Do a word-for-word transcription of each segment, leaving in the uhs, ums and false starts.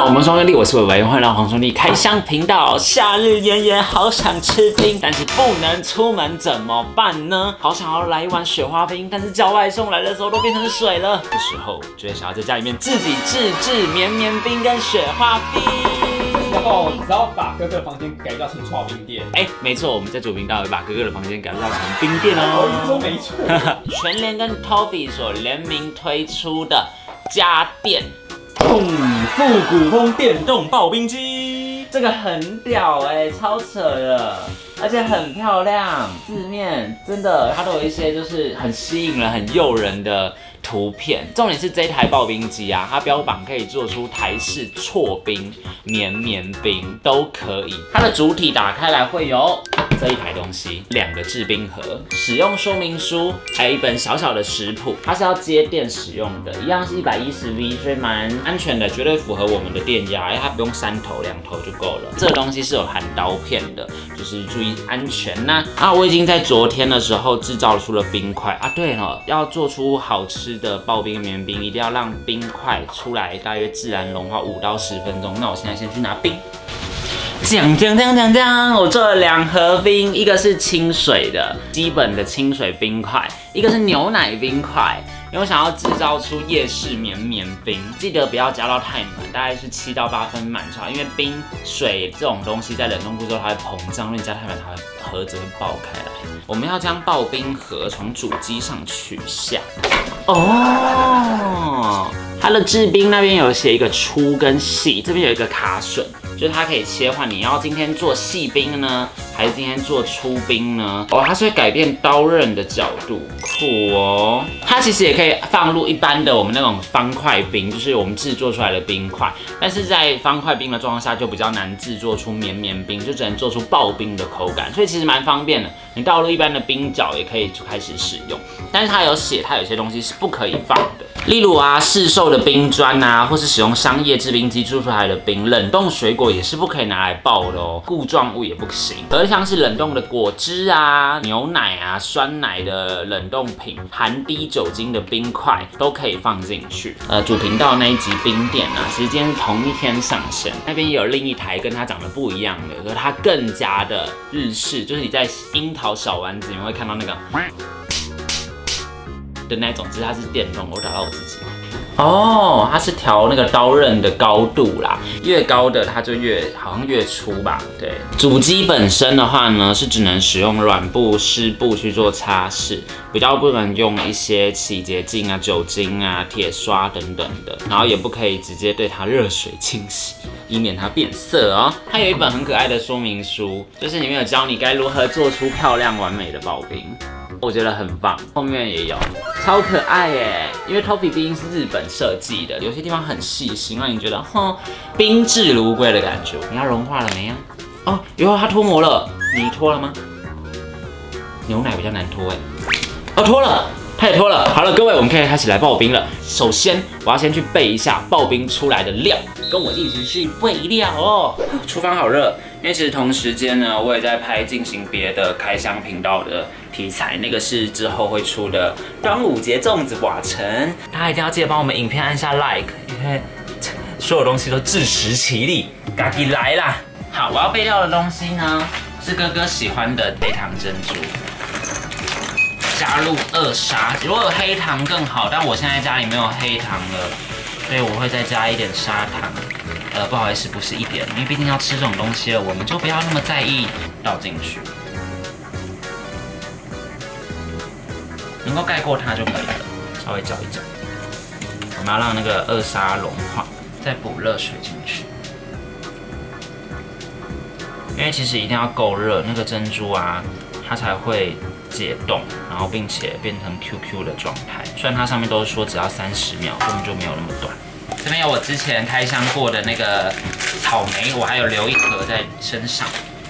我们双兄弟，我是伟伟，欢迎来到黄兄弟开箱频道。夏日炎炎，好想吃冰，但是不能出门，怎么办呢？好想要来一碗雪花冰，但是叫外送来的时候都变成水了。这时候就会想要在家里面自己自制绵绵冰跟雪花冰。 这时候只要把哥哥的房间改造成刨冰店。 哎，没错，我们在主频道会把哥哥的房间改造成冰店哦。 说没错。 全联跟 Toffee 所联名推出的家电。 动复古风电动刨冰机， 这个很屌哎、欸，超扯的，而且很漂亮，字面真的它都有一些就是很吸引人、很诱人的图片。重点是这台刨冰机啊，它标榜可以做出台式错冰、绵绵冰都可以。它的主体打开来会有这一台东西，两个制冰盒，使用说明书，还有一本小小的食谱。它是要接电使用的，一样是一百一十伏，所以蛮安全的，绝对符合我们的电压，因为它不用三头，两头就够了。这个东西是有含刀片的，就是注意安全呐。啊，我已经在昨天的时候制造出了冰块啊。对了，要做出好吃的刨冰绵冰，一定要让冰块出来，大约自然融化五到十分钟。那我现在先去拿冰。 讲讲讲讲讲，我做了两盒冰，一个是清水的基本的清水冰块，一个是牛奶冰块。因为我想要制造出夜市绵绵冰，记得不要加到太满，大概是七到八分满就好。因为冰水这种东西在冷冻库之后它会膨胀，如果你加太满，它会盒子会爆开来。我们要将刨冰盒从主机上取下。哦，它的制冰那边有写一个粗跟细，这边有一个卡榫。 就是它可以切换，你要今天做细冰呢，还是今天做粗冰呢？哦，它是会改变刀刃的角度，酷哦！它其实也可以放入一般的我们那种方块冰，就是我们制作出来的冰块，但是在方块冰的状况下就比较难制作出绵绵冰，就只能做出刨冰的口感，所以其实蛮方便的。你倒入一般的冰角也可以就开始使用，但是它有写，它有些东西是不可以放的。 例如啊，市售的冰砖啊，或是使用商业制冰机做出来的冰，冷冻水果也是不可以拿来刨的哦，固状物也不行。而像是冷冻的果汁啊、牛奶啊、酸奶的冷冻品，含低酒精的冰块都可以放进去。呃，主频道那一集冰店啊，其实今天是同一天上线，那边也有另一台跟它长得不一样的，可是它更加的日式，就是你在樱桃小丸子里面会看到那个。 的那种，只是它是电动，我打到我自己。哦，它是调那个刀刃的高度啦，越高的它就越好像越粗吧。对，主机本身的话呢，是只能使用软布、湿布去做擦拭，比较不能用一些洗洁精啊、酒精啊、铁刷等等的，然后也不可以直接对它热水清洗，以免它变色哦。它有一本很可爱的说明书，就是里面有教你该如何做出漂亮完美的刨冰。 我觉得很棒，后面也有，超可爱耶！因为 Toffee 毕竟是日本设计的，有些地方很细心，让你觉得哼宾至如归的感觉。你要融化了没呀？哦，哟，它脱模了，你脱了吗？牛奶比较难脱哎。哦，脱了，它也脱了。好了，各位，我们可以开始来刨冰了。首先，我要先去备一下刨冰出来的料，跟我一起去备料哦。厨房好热。 因为其实同时间呢，我也在拍进行别的开箱频道的题材，那个是之后会出的端午节粽子瓦城，大家一定要记得帮我们影片按下 like， 因为所有东西都自食其力，赶紧来啦！好，我要备料的东西呢是哥哥喜欢的黑糖珍珠，加入二砂，如果有黑糖更好，但我现在家里没有黑糖了，所以我会再加一点砂糖。 呃，不好意思，不是一点，因为毕竟要吃这种东西了，我们就不要那么在意倒进去，能够盖过它就可以了，稍微搅一搅。我们要让那个二砂融化，再补热水进去，因为其实一定要够热，那个珍珠啊，它才会解冻，然后并且变成 Q Q 的状态。虽然它上面都是说只要三十秒，根本就没有那么短。 这边有我之前开箱过的那个草莓，我还有留一盒在身上。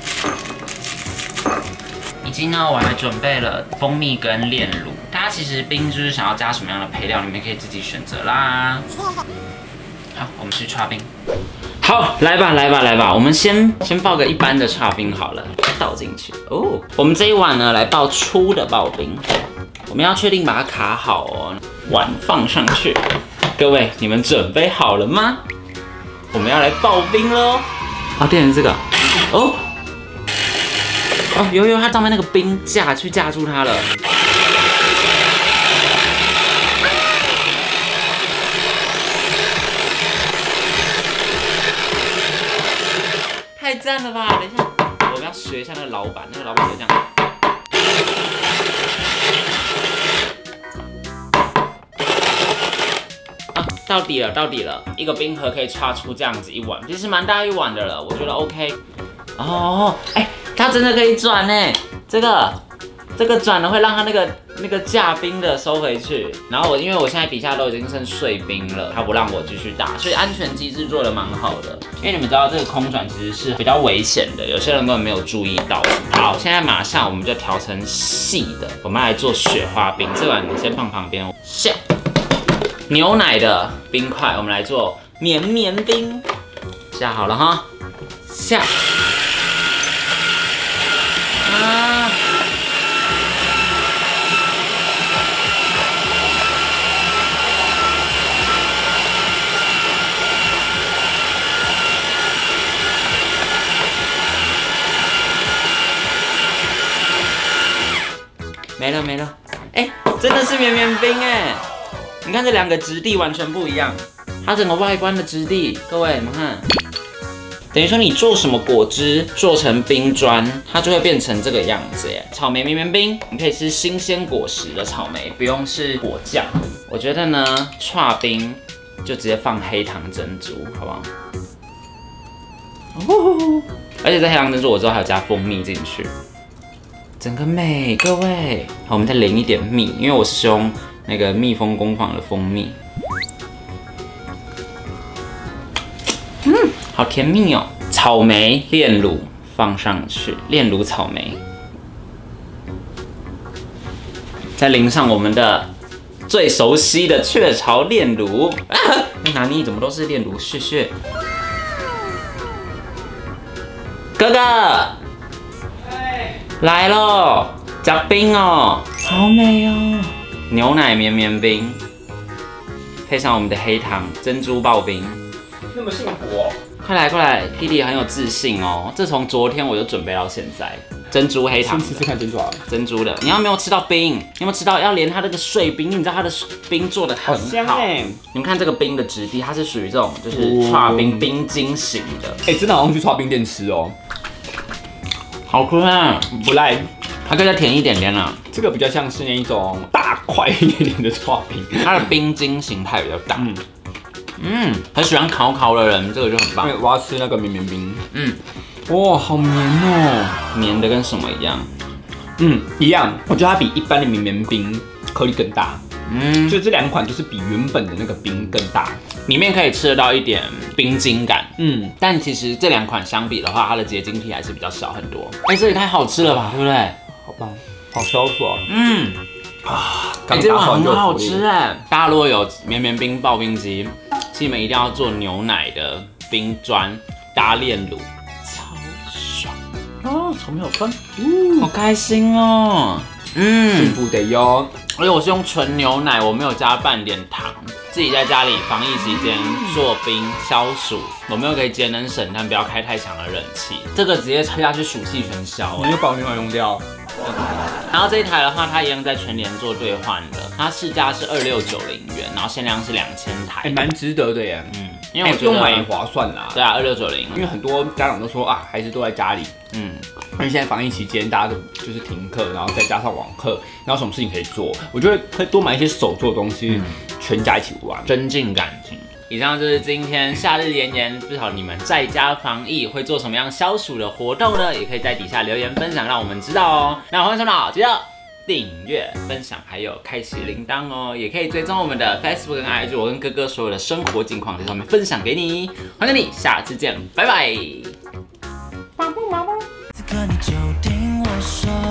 以及呢，我还准备了蜂蜜跟炼乳。大家其实冰就是想要加什么样的配料，你们可以自己选择啦。好，我们去刨冰。好，来吧，来吧，来吧，我们先先刨个一般的刨冰好了，倒进去。哦，我们这一碗呢，来刨粗的刨冰。我们要确定把它卡好哦，碗放上去。各位，你们准备好了吗？ 我们要来刨冰喽！啊，变成这个哦哦，有有，它上面那个冰架去架住它了。太赞了吧！等一下，我们要学一下那个老板，那个老板就这样。啊，到底了，到底了！一个冰盒可以刷出这样子一碗，其实蛮大一碗的了，我觉得 OK。哦，哎、欸，它真的可以转呢，这个。这个转了会让它那个那个架冰的收回去，然后我因为我现在底下都已经剩碎冰了，它不让我继续打，所以安全机制做的蛮好的。因为你们知道这个空转其实是比较危险的，有些人根本没有注意到。好，现在马上我们就调成细的，我们来做雪花冰。这碗你先放旁边。下牛奶的冰块，我们来做绵绵冰。下好了哈，下啊。没了没了，哎、欸，真的是绵绵冰哎！你看这两个质地完全不一样，它整个外观的质地，各位你们看，等于说你做什么果汁做成冰砖，它就会变成这个样子耶。草莓绵绵冰，你可以吃新鲜果实的草莓，不用是果酱。我觉得呢，剉冰就直接放黑糖珍珠，好不好？哦，而且这黑糖珍珠我之后还有加蜂蜜进去。整个美，各位，好，我们再淋一点蜜，因为我是使用那个蜜蜂工坊的蜂蜜，嗯，好甜蜜哦。草莓炼乳放上去，炼乳草莓，再淋上我们的最熟悉的雀巢炼乳。啊，拿捏怎么都是炼乳屑屑？哥哥。来喽，加冰哦，好美哦！牛奶绵绵冰，配上我们的黑糖珍珠刨冰， 那么幸福哦！ 快来快来，弟弟很有自信哦。这从昨天我就准备到现在，珍珠黑糖， 先吃吃看珍珠啊， 珍珠的。你要没有吃到冰？你有没有吃到？要连它这个碎冰，你知道它的冰做的很好。 香哎！ 你们看这个冰的质地，它是属于这种就是剉冰冰晶型的。 哎、欸，真的好像去剉冰店吃哦。 好吃啊， 不赖， 它可以再甜一点点啦。 这个比较像是那一种大块一点点的剉冰， 它的冰晶形态比较大。嗯，嗯，很喜欢烤烤的人，这个就很棒。 我要吃那个绵绵冰。 嗯， 哇，好绵哦， 绵的跟什么一样？ 嗯，一样。我觉得它比一般的绵绵冰颗粒更大。嗯，所以这两款就是比原本的那个冰更大。 里面可以吃得到一点冰晶感， 嗯， 但其实这两款相比的话，它的结晶体还是比较小很多。哎、欸，这也太好吃了吧，对不对？ 好棒，好消暑啊！ 嗯， 啊， 哎、欸，这碗很好吃哎。大家如果有绵绵冰刨冰机，其实你们一定要做牛奶的冰砖搭炼乳，超爽哦！草莓好酸， 好开心哦。嗯， 幸福的哟。 而且我是用纯牛奶，我没有加半点糖。自己在家里防疫期间做冰消暑，我们又可以节能省碳，不要开太强的冷气。这个直接吹下去，暑气全消。 你又把我牛奶用掉。 然后这一台的话，它一样在全联做兑换的，它市价是二六九零元，然后限量是两千台， 哎，蛮值得的耶。 嗯，因为我觉得用买也划算啦。 对啊，二六九零， 因为很多家长都说啊，孩子都在家里，嗯，因为现在防疫期间大家都就是停课，然后再加上网课，然后什么事情可以做，我觉得可以多买一些手做的东西，嗯、全家一起玩， 增进感情。以上就是今天夏日炎炎，不知道你们在家防疫会做什么样消暑的活动呢？也可以在底下留言分享，让我们知道哦。那欢迎收看，记得订阅、分享，还有开启铃铛哦。也可以追踪我们的 Facebook 跟 I G， 我跟哥哥所有的生活近况在上面分享给你。欢迎你，下次见，拜拜。这个你就听我说。